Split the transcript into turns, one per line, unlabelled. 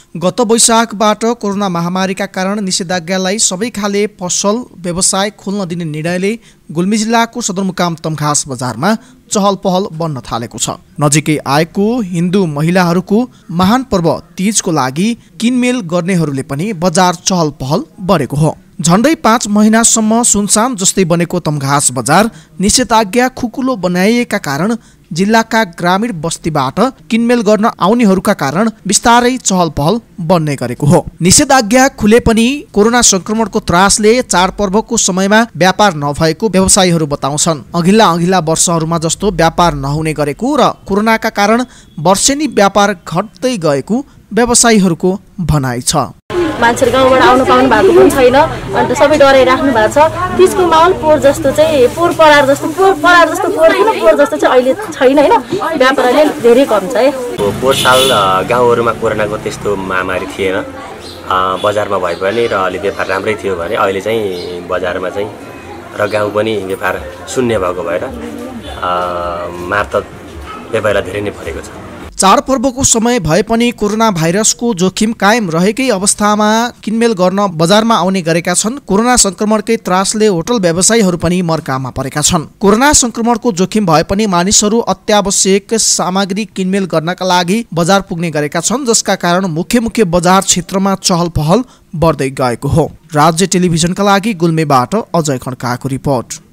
गत वैशाखबाट कोरोना महामारीका कारण निषेधाज्ञालाई सबै खाले पसल व्यवसाय खोल्न दिने निर्णयले गुल्मी जिल्लाको सदरमुकाम तमघास बजारमा चहल पहल बन्न थालेको छ। नजिकै आएको हिन्दू महिलाहरूको महान पर्व तीजको लागि किनमेल गर्नेहरूले पनि बजार चहल पहल बढेको हो। झण्डै 5 महिनासम्म सुनसान जस्तै बनेको तमघास बजार निषेधाज्ञा खुकुलो बनाइएका कारण जिल्लाका ग्रामीण बस्तीबाट किनमेल गर्न आउनेहरूका कारण बिस्तारै चहल पहल बन्ने गरेको हो। निषेधाज्ञा खुले पनि कोरोना संक्रमणको त्रासले चाडपर्वको समयमा व्यापार नभएको व्यवसायीहरू बताउँछन्। अघिल्ला वर्षहरूमा जस्तो व्यापार नहुने गरेको र कोरोनाका कारण वर्षेनी व्यापार घट्दै गएको व्यवसायीहरूको भनाइ छ।
मान्छेहरू गाउँबाट आउनु पाउनु भएको पनि छैन, अन्त सबै डराइराख्नु भएको छ। त्यसको माहौल पोहोर जस्तो चाहिँ पोहोर जस्तो चाहिँ अहिले छैन हैन, व्यापारले धेरै कम छ है।
पोहोर साल गाउँहरूमा कोरोनाको त्यस्तो महामारी थिएन, बजारमा भए पनि र अलि व्यापार राम्रै थियो भने अहिले चाहिँ बजारमा चाहिँ र गाउँ पनि व्यापार शून्य भएको भएर मार्तक व्यापारलाई धेरै नै परेको छ।
चाडपर्वको समय भए पनि कोरोना भाइरसको जोखिम कायम रहेकै अवस्थामा किनमेल गर्न बजारमा आउने गरेका छन्। कोरोना संक्रमणकै त्रासले होटल व्यवसायीहरू पनि मर्कामा परेका छन्। कोरोना संक्रमणको जोखिम भए पनि मानिसहरू अत्यावश्यक सामग्री किनमेल गर्नका लागि बजार पुग्ने गरेका छन्, जसका कारण मुख्य बजार क्षेत्रमा चहल पहल बढ्दै गएको हो। राज्य टेलिभिजनका लागि गुल्मीबाट अजय खड्काको रिपोर्ट।